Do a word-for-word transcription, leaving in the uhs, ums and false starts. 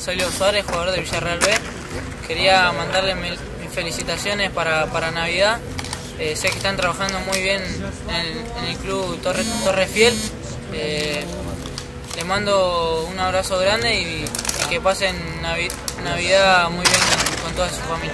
soy Leo Suárez, jugador de Villarreal B. Quería mandarle mis felicitaciones para, para Navidad. Eh, sé que están trabajando muy bien en el, en el club Torre, Torre Fiel. Eh, les mando un abrazo grande y, y que pasen Navi, Navidad muy bien con, con toda su familia.